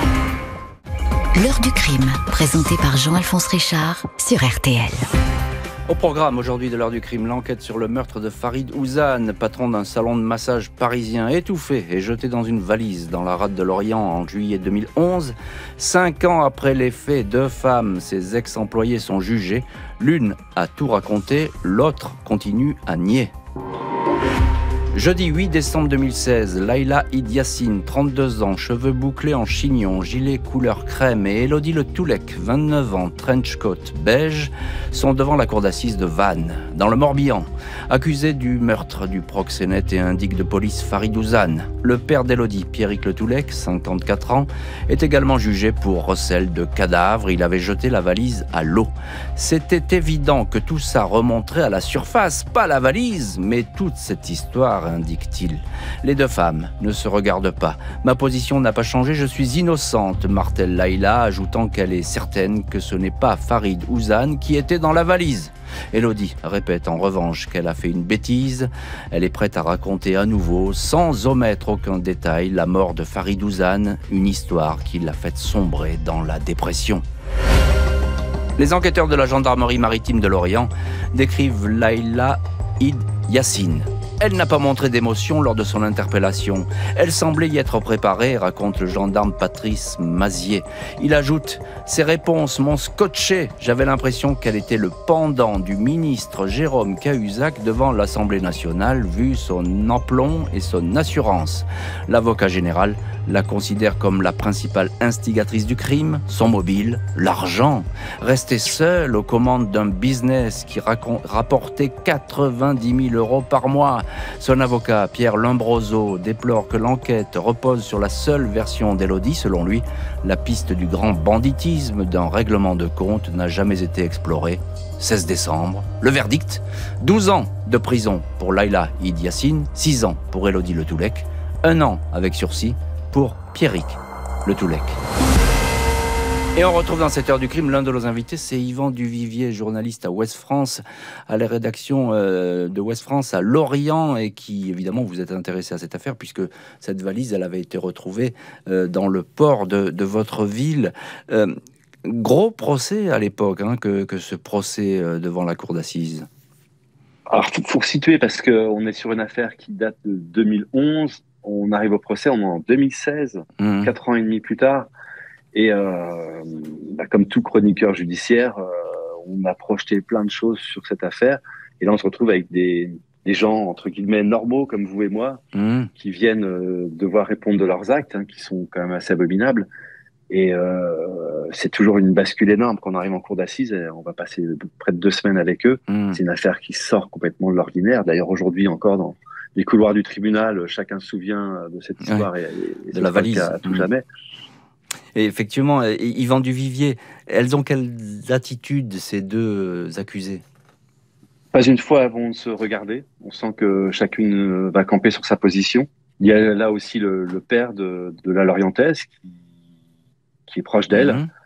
L'heure du crime, présentée par Jean-Alphonse Richard sur R T L. Au programme aujourd'hui de l'heure du crime, l'enquête sur le meurtre de Farid Ouzane, patron d'un salon de massage parisien, étouffé et jeté dans une valise dans la rade de Lorient en juillet deux mille onze. Cinq ans après les faits, deux femmes, ses ex-employés, sont jugées. L'une a tout raconté, l'autre continue à nier. Jeudi huit décembre deux mille seize, Laïla Id Yassine, trente-deux ans, cheveux bouclés en chignon, gilet couleur crème, et Élodie Le Toulek, vingt-neuf ans, trench coat beige, sont devant la cour d'assises de Vannes, dans le Morbihan, accusés du meurtre du proxénète et indique de police Farid Ouzane. Le père d'Élodie, Pierrick Le Toulek, cinquante-quatre ans, est également jugé pour recel de cadavre. Il avait jeté la valise à l'eau. C'était évident que tout ça remonterait à la surface, pas la valise, mais toute cette histoire, indique-t-il. Les deux femmes ne se regardent pas. Ma position n'a pas changé, je suis innocente, martèle Laïla, ajoutant qu'elle est certaine que ce n'est pas Farid Ouzane qui était dans la valise. Élodie répète en revanche qu'elle a fait une bêtise. Elle est prête à raconter à nouveau, sans omettre aucun détail, la mort de Farid Ouzane, une histoire qui l'a fait sombrer dans la dépression. Les enquêteurs de la gendarmerie maritime de Lorient décrivent Laïla Id Yassine. Elle n'a pas montré d'émotion lors de son interpellation. Elle semblait y être préparée, raconte le gendarme Patrice Mazier. Il ajoute « Ses réponses m'ont scotché. J'avais l'impression qu'elle était le pendant du ministre Jérôme Cahuzac devant l'Assemblée nationale, vu son aplomb et son assurance. » L'avocat général la considère comme la principale instigatrice du crime, son mobile, l'argent. Restée seule aux commandes d'un business qui rapportait quatre-vingt-dix mille euros par mois. Son avocat, Pierre Lombroso, déplore que l'enquête repose sur la seule version d'Élodie. Selon lui, la piste du grand banditisme d'un règlement de compte n'a jamais été explorée. seize décembre, le verdict, douze ans de prison pour Laïla Id Yassine, six ans pour Élodie Le Toulek, un an avec sursis pour Pierrick Le Toulek. Et on retrouve dans cette heure du crime l'un de nos invités, c'est Yvan Duvivier, journaliste à Ouest France, à la rédaction euh, de Ouest France à Lorient, et qui, évidemment, vous êtes intéressé à cette affaire, puisque cette valise, elle avait été retrouvée euh, dans le port de, de votre ville. Euh, gros procès à l'époque, hein, que, que ce procès euh, devant la cour d'assises. Alors, il faut, faut situer, parce qu'on est sur une affaire qui date de deux mille onze, on arrive au procès, on est en deux mille seize, mmh. quatre ans et demi plus tard. Et euh, bah, comme tout chroniqueur judiciaire, euh, on a projeté plein de choses sur cette affaire. Et là, on se retrouve avec des, des gens, entre guillemets, normaux, comme vous et moi, mmh. qui viennent euh, devoir répondre de leurs actes, hein, qui sont quand même assez abominables. Et euh, c'est toujours une bascule énorme quand on arrive en cour d'assises. On va passer près de deux semaines avec eux. Mmh. C'est une affaire qui sort complètement de l'ordinaire. D'ailleurs, aujourd'hui, encore dans les couloirs du tribunal, chacun se souvient de cette histoire, ouais. et, et de la valise à tout mmh. jamais. Et effectivement, Yvan Duvivier, elles ont quelles attitudes, ces deux accusés? Pas une fois elles vont se regarder. On sent que chacune va camper sur sa position. Il y a là aussi le, le père de, de la Lorientaise qui, qui est proche d'elle. Mmh.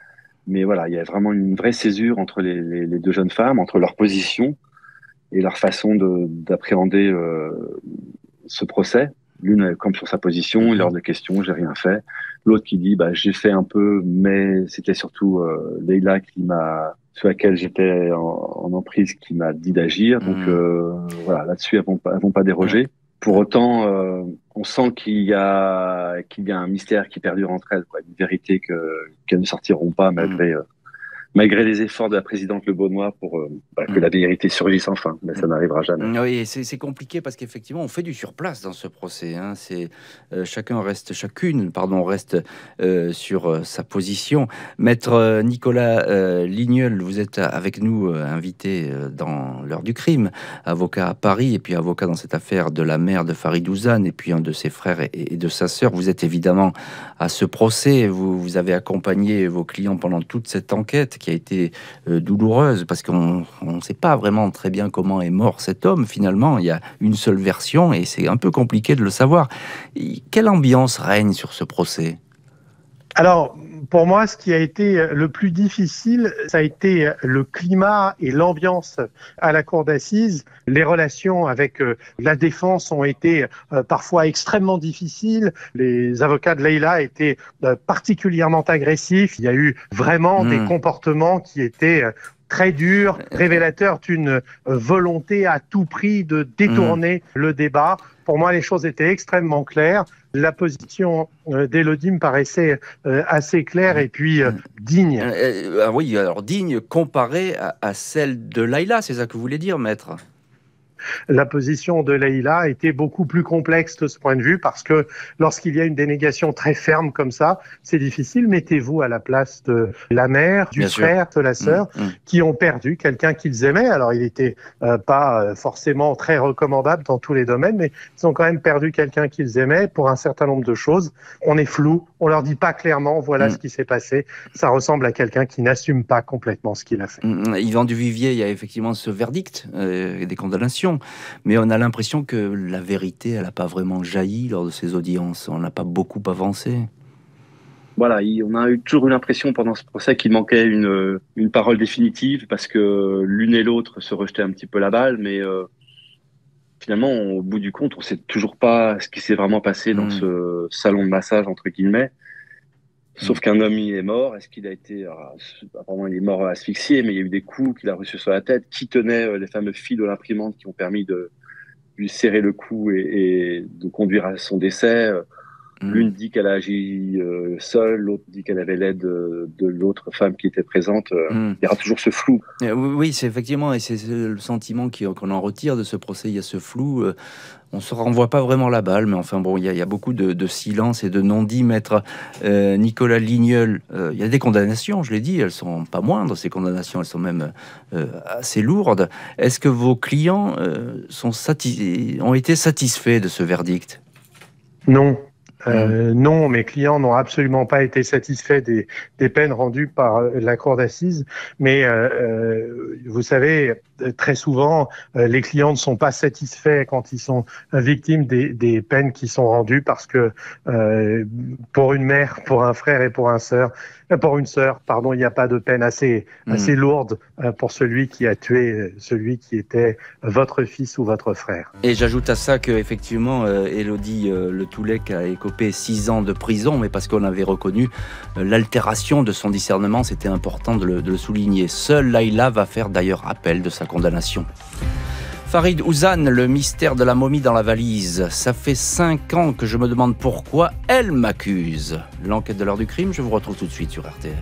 Mais voilà, il y a vraiment une vraie césure entre les, les, les deux jeunes femmes, entre leur position et leur façon de, d'appréhender euh, ce procès. L'une comme sur sa position, il leur de questions, j'ai rien fait. L'autre qui dit, bah j'ai fait un peu, mais c'était surtout euh, Leïla qui m'a, sur laquelle j'étais en, en emprise, qui m'a dit d'agir. Donc mmh. euh, voilà, là-dessus, elles vont pas, elles vont pas déroger. Mmh. Pour autant, euh, on sent qu'il y a qu'il y a un mystère qui perdure entre elles, quoi, une vérité que qu'elles ne sortiront pas malgré. Mmh. Euh, Malgré les efforts de la présidente Le Beaunois pour euh, bah, que mmh. la vérité surgisse enfin, mais ça n'arrivera jamais. Oui, c'est, c'est compliqué parce qu'effectivement, on fait du surplace dans ce procès. Hein. C'est euh, chacun reste, chacune, pardon, reste euh, sur euh, sa position. Maître euh, Nicolas euh, Ligneul, vous êtes avec nous, euh, invité euh, dans l'heure du crime, avocat à Paris et puis avocat dans cette affaire de la mère de Farid Ouzane et puis un de ses frères et, et de sa sœur. Vous êtes évidemment à ce procès. Vous, vous avez accompagné vos clients pendant toute cette enquête qui a été euh, douloureuse parce qu'on ne sait pas vraiment très bien comment est mort cet homme. Finalement, il y a une seule version et c'est un peu compliqué de le savoir. Et quelle ambiance règne sur ce procès ? Alors, pour moi, ce qui a été le plus difficile, ça a été le climat et l'ambiance à la cour d'assises. Les relations avec la défense ont été parfois extrêmement difficiles. Les avocats de Leïla étaient particulièrement agressifs. Il y a eu vraiment mmh. des comportements qui étaient très durs, révélateurs d'une volonté à tout prix de détourner mmh. le débat. Pour moi, les choses étaient extrêmement claires. La position euh, d'Élodie me paraissait euh, assez claire et puis euh, digne. Euh, euh, oui, alors digne comparée à, à celle de Leïla, c'est ça que vous voulez dire, maître ? La position de Leïla était beaucoup plus complexe de ce point de vue parce que lorsqu'il y a une dénégation très ferme comme ça, c'est difficile. Mettez-vous à la place de la mère, du Bien frère, sûr. de la sœur, mmh, mmh. qui ont perdu quelqu'un qu'ils aimaient. Alors, il n'était euh, pas forcément très recommandable dans tous les domaines, mais ils ont quand même perdu quelqu'un qu'ils aimaient pour un certain nombre de choses. On est flou, on leur dit pas clairement, voilà mmh. ce qui s'est passé. Ça ressemble à quelqu'un qui n'assume pas complètement ce qu'il a fait. Mmh. Yvan Duvivier, il y a effectivement ce verdict, euh, des condamnations. Mais on a l'impression que la vérité, elle n'a pas vraiment jailli lors de ces audiences. On n'a pas beaucoup avancé. Voilà, on a eu toujours eu l'impression pendant ce procès qu'il manquait une, une parole définitive parce que l'une et l'autre se rejetaient un petit peu la balle. Mais euh, finalement, au bout du compte, on ne sait toujours pas ce qui s'est vraiment passé dans mmh. ce salon de massage, entre guillemets. Sauf mmh. qu'un homme y est mort. Est-ce qu'il a été... Alors, apparemment, il est mort asphyxié, mais il y a eu des coups qu'il a reçus sur la tête. Qui tenait les fameux fils de l'imprimante qui ont permis de lui serrer le cou et, et de conduire à son décès. Mmh. L'une dit qu'elle a agi euh, seule, l'autre dit qu'elle avait l'aide de, de l'autre femme qui était présente. Mmh. Il y aura toujours ce flou. Euh, oui, c'est effectivement, et c'est le sentiment qu'on en retire de ce procès. Il y a ce flou. Euh, on ne se renvoie pas vraiment la balle, mais enfin bon, il y a, il y a beaucoup de, de silence et de non-dits. Maître euh, Nicolas Ligneul, euh, il y a des condamnations, je l'ai dit, elles sont pas moindres, ces condamnations, elles sont même euh, assez lourdes. Est-ce que vos clients euh, sont satis- ont été satisfaits de ce verdict ? Non. Euh, non, mes clients n'ont absolument pas été satisfaits des, des peines rendues par la cour d'assises. Mais euh, euh, vous savez, très souvent, euh, les clients ne sont pas satisfaits quand ils sont victimes des, des peines qui sont rendues parce que euh, pour une mère, pour un frère et pour un sœur, euh, pour une sœur, pardon, il n'y a pas de peine assez mmh. assez lourde euh, pour celui qui a tué celui qui était votre fils ou votre frère. Et j'ajoute à ça que effectivement, euh, Élodie euh, Le Toulec a écopé six ans de prison, mais parce qu'on avait reconnu euh, l'altération de son discernement, c'était important de le, de le souligner. Seule Leïla va faire d'ailleurs appel de sa condamnation. Farid Ouzane, le mystère de la momie dans la valise. Ça fait cinq ans que je me demande pourquoi elle m'accuse. L'enquête de l'heure du crime, je vous retrouve tout de suite sur R T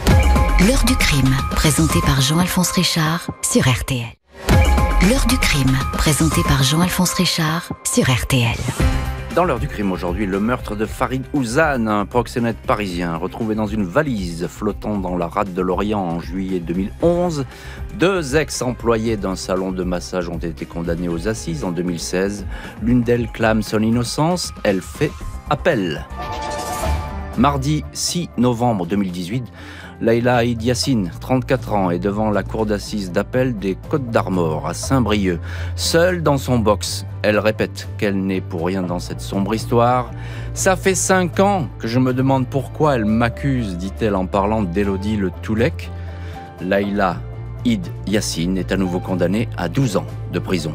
L. L'heure du crime, présentée par Jean-Alphonse Richard sur R T L. L'heure du crime, présentée par Jean-Alphonse Richard sur R T L. Dans l'heure du crime aujourd'hui, le meurtre de Farid Ouzane, un proxénète parisien retrouvé dans une valise flottant dans la rade de Lorient en juillet deux mille onze. Deux ex-employés d'un salon de massage ont été condamnés aux assises en deux mille seize. L'une d'elles clame son innocence, elle fait appel. Mardi six novembre deux mille dix-huit, Layla Aïd Yassine, trente-quatre ans, est devant la cour d'assises d'appel des Côtes d'Armor à Saint-Brieuc. Seule dans son box, elle répète qu'elle n'est pour rien dans cette sombre histoire. « Ça fait cinq ans que je me demande pourquoi elle m'accuse », dit-elle en parlant d'Élodie Le Toulec. Layla Aïd Yassine est à nouveau condamnée à douze ans de prison.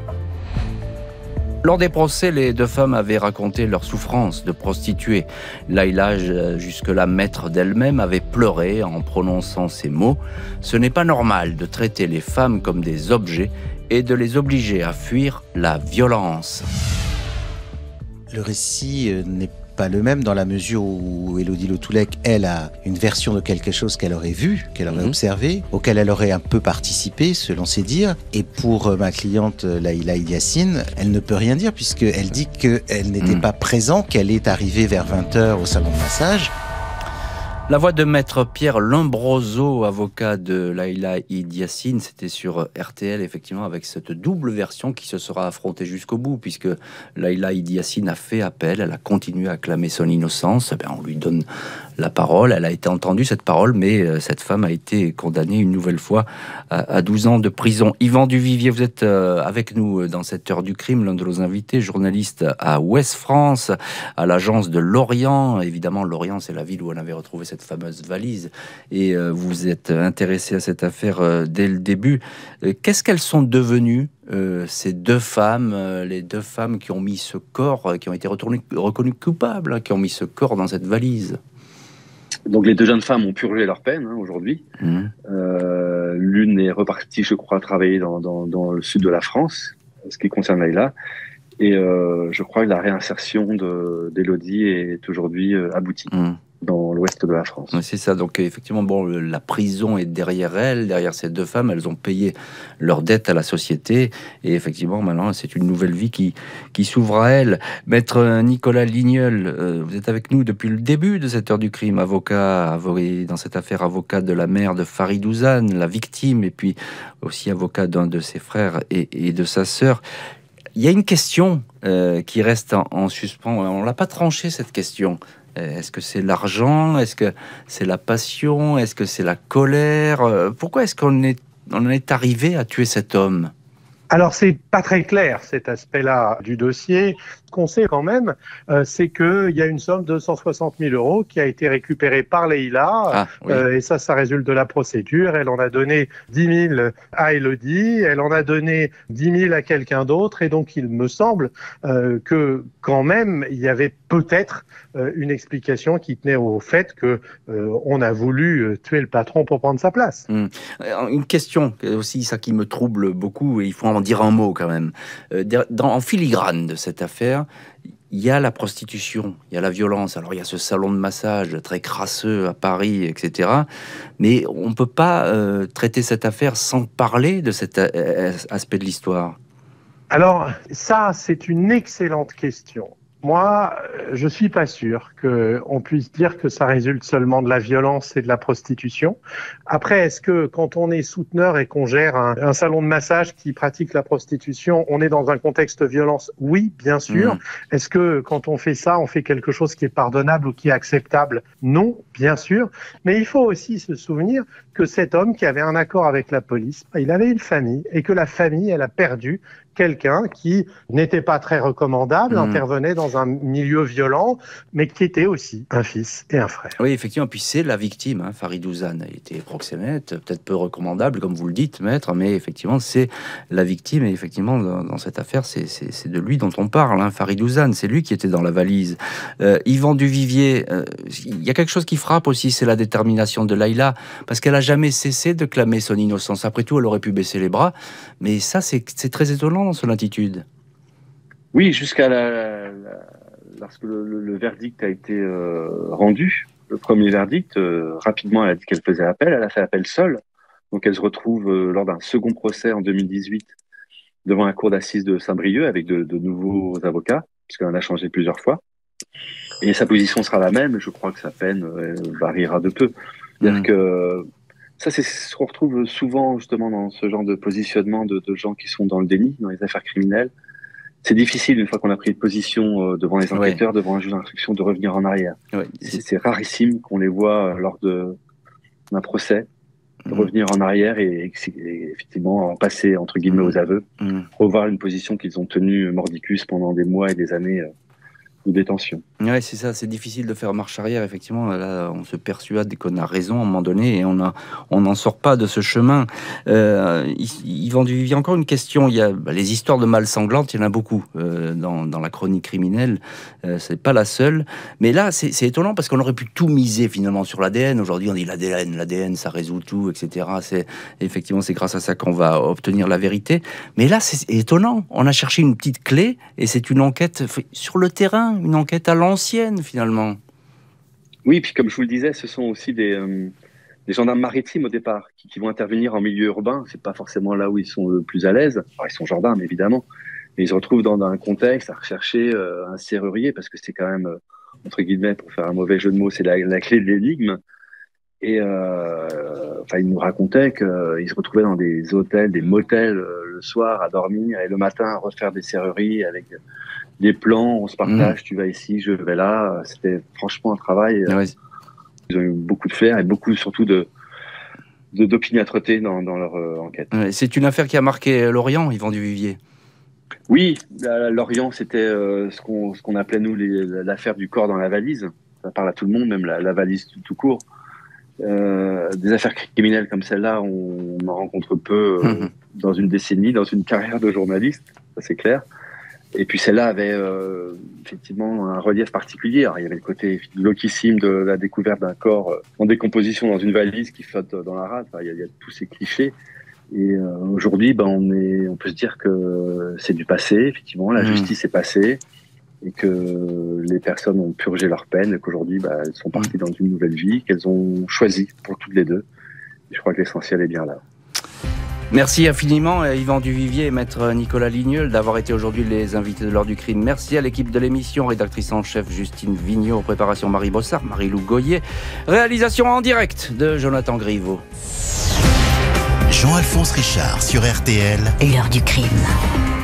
Lors des procès, les deux femmes avaient raconté leur souffrance de prostituée. Layla, jusque-là maître d'elle-même, avait pleuré en prononçant ces mots. « Ce n'est pas normal de traiter les femmes comme des objets et de les obliger à fuir la violence. » Le récit n'est pas le même dans la mesure où Élodie Le Toulec, elle, a une version de quelque chose qu'elle aurait vu, qu'elle aurait mmh. observé, auquel elle aurait un peu participé, selon ses dires. Et pour ma cliente Layla Aïd Yassine, elle ne peut rien dire puisqu'elle dit qu'elle n'était mmh. pas présente, qu'elle est arrivée vers vingt heures au salon de massage. La voix de maître Pierre Lombroso, avocat de Layla Aïd Yassine, c'était sur R T L, effectivement, avec cette double version qui se sera affrontée jusqu'au bout, puisque Layla Aïd Yassine a fait appel, elle a continué à clamer son innocence. Eh bien, on lui donne la parole, elle a été entendue, cette parole, mais cette femme a été condamnée une nouvelle fois à douze ans de prison. Yvan Duvivier, vous êtes avec nous dans cette heure du crime, l'un de nos invités, journaliste à Ouest France, à l'agence de Lorient. Évidemment, Lorient, c'est la ville où on avait retrouvé cette fameuse valise, et euh, vous êtes intéressé à cette affaire euh, dès le début. Euh, qu'est-ce qu'elles sont devenues, euh, ces deux femmes, euh, les deux femmes qui ont mis ce corps, euh, qui ont été retournées, reconnues coupables, hein, qui ont mis ce corps dans cette valise? Donc les deux jeunes femmes ont purgé leur peine hein, aujourd'hui. Mmh. Euh, l'une est repartie, je crois, travailler dans, dans, dans le sud de la France, ce qui concerne Layla. Et euh, je crois que la réinsertion d'Élodie est aujourd'hui euh, aboutie. Mmh. Dans l'ouest de la France. C'est ça, donc effectivement, bon, la prison est derrière elles, derrière ces deux femmes, elles ont payé leur dette à la société, et effectivement, maintenant, c'est une nouvelle vie qui, qui s'ouvre à elles. Maître Nicolas Ligneul, euh, vous êtes avec nous depuis le début de cette heure du crime, avocat, avocat dans cette affaire, avocat de la mère de Farid Ouzane, la victime, et puis aussi avocat d'un de ses frères et, et de sa sœur. Il y a une question euh, qui reste en, en suspens, on ne l'a pas tranchée, cette question. Est-ce que c'est l'argent? Est-ce que c'est la passion? Est-ce que c'est la colère? Pourquoi est-ce qu'on est, on est arrivé à tuer cet homme? Alors, c'est pas très clair, cet aspect-là du dossier. Ce qu'on sait quand même, euh, c'est qu'il y a une somme de deux cent soixante mille euros qui a été récupérée par Layla. Ah, oui. euh, et ça, ça résulte de la procédure. Elle en a donné dix mille à Élodie, elle en a donné dix mille à quelqu'un d'autre. Et donc, il me semble euh, que quand même, il y avait peut-être euh, une explication qui tenait au fait que euh, on a voulu tuer le patron pour prendre sa place. Mmh. Une question aussi, ça qui me trouble beaucoup, et il faut en dire un mot quand même. Euh, dans, en filigrane de cette affaire, il y a la prostitution, il y a la violence. Alors il y a ce salon de massage très crasseux à Paris, et cetera. Mais on ne peut pas euh, traiter cette affaire sans parler de cet euh, aspect de l'histoire. Alors ça, c'est une excellente question. Moi, je suis pas sûr qu'on puisse dire que ça résulte seulement de la violence et de la prostitution. Après, est-ce que quand on est souteneur et qu'on gère un, un salon de massage qui pratique la prostitution, on est dans un contexte de violence? Oui, bien sûr. Mmh. Est-ce que quand on fait ça, on fait quelque chose qui est pardonnable ou qui est acceptable? Non, bien sûr. Mais il faut aussi se souvenir que cet homme qui avait un accord avec la police, il avait une famille et que la famille, elle a perdu quelqu'un qui n'était pas très recommandable, mmh. intervenait dans un milieu violent, mais qui était aussi un fils et un frère. Oui, effectivement, puis c'est la victime, hein, Farid Ouzane. Elle était proxénète, peut-être peu recommandable, comme vous le dites, maître, mais effectivement, c'est la victime, et effectivement, dans, dans cette affaire, c'est, c'est, c'est de lui dont on parle, hein, Farid Ouzane, c'est lui qui était dans la valise. Euh, Yvan Duvivier, euh, il y a quelque chose qui frappe aussi, c'est la détermination de Layla, parce qu'elle n'a jamais cessé de clamer son innocence. Après tout, elle aurait pu baisser les bras, mais ça, c'est, c'est très étonnant dans son attitude. Oui, jusqu'à la, la, lorsque le, le, le verdict a été euh, rendu, le premier verdict, euh, rapidement elle a dit qu'elle faisait appel, elle a fait appel seule, donc elle se retrouve euh, lors d'un second procès en deux mille dix-huit devant la cour d'assises de Saint-Brieuc avec de, de nouveaux avocats, puisqu'elle en a changé plusieurs fois, et sa position sera la même, je crois que sa peine euh, variera de peu. C'est-à-dire mmh. que ça, c'est ce qu'on retrouve souvent justement dans ce genre de positionnement de, de gens qui sont dans le déni, dans les affaires criminelles. C'est difficile, une fois qu'on a pris une position euh, devant les enquêteurs, ouais. devant un juge d'instruction, de revenir en arrière. Ouais. C'est, c'est rarissime qu'on les voit lors de, d'un procès, de revenir en arrière et, et effectivement en passer entre guillemets aux aveux, Mmh. revoir une position qu'ils ont tenue mordicus pendant des mois et des années euh, de détention. Ouais, c'est ça, c'est difficile de faire marche arrière, effectivement. Là, on se persuade qu'on a raison à un moment donné et on a, on n'en sort pas de ce chemin. Euh, Yvan Duvivier, encore une question. Il y a bah, les histoires de mâles sanglantes, il y en a beaucoup euh, dans, dans la chronique criminelle. Euh, c'est pas la seule. Mais là, c'est, c'est étonnant parce qu'on aurait pu tout miser finalement sur l'A D N. Aujourd'hui, on dit l'A D N, l'A D N, ça résout tout, et cetera. C'est, effectivement, c'est grâce à ça qu'on va obtenir la vérité. Mais là, c'est étonnant. On a cherché une petite clé et c'est une enquête sur le terrain. Une enquête à l'ancienne, finalement. Oui, puis comme je vous le disais, ce sont aussi des, euh, des gendarmes maritimes au départ qui, qui vont intervenir en milieu urbain. C'est pas forcément là où ils sont le plus à l'aise. Alors, ils sont gendarmes, évidemment, mais ils se retrouvent dans, dans un contexte à rechercher euh, un serrurier parce que c'est quand même, euh, entre guillemets, pour faire un mauvais jeu de mots, c'est la, la clé de l'énigme. Et euh, enfin, ils nous racontaient qu'ils se retrouvaient dans des hôtels, des motels euh, le soir à dormir et le matin à refaire des serrureries avec des plans, on se partage, mmh. tu vas ici, je vais là. C'était franchement un travail. Ouais. Ils ont eu beaucoup de flair et beaucoup surtout de, de d'opiniâtreté dans, dans leur euh, enquête. Ouais, c'est une affaire qui a marqué Lorient, Yvan Duvivier. Oui, à Lorient, c'était euh, ce qu'on ce qu'on appelait nous les, l'affaire du corps dans la valise. Ça parle à tout le monde, même la, la valise tout, tout court. Euh, des affaires criminelles comme celle-là, on, on en rencontre peu euh, mmh. dans une décennie, dans une carrière de journaliste, ça c'est clair. Et puis celle-là avait euh, effectivement un relief particulier. Alors, il y avait le côté loquissime de la découverte d'un corps euh, en décomposition dans une valise qui flotte dans la rade. Enfin, il y a, il y a tous ces clichés. Et euh, aujourd'hui, ben, on, est, on peut se dire que c'est du passé. Effectivement, la mmh. justice est passée et que les personnes ont purgé leur peine et qu'aujourd'hui, ben, elles sont parties mmh. dans une nouvelle vie qu'elles ont choisie pour toutes les deux. Et je crois que l'essentiel est bien là. Merci infiniment Yvan Duvivier et maître Nicolas Ligneul d'avoir été aujourd'hui les invités de l'heure du crime. Merci à l'équipe de l'émission, rédactrice en chef Justine Vignot, préparation Marie Bossard, Marie-Lou Goyer, réalisation en direct de Jonathan Griveau. Jean-Alphonse Richard sur R T L. L'heure du crime.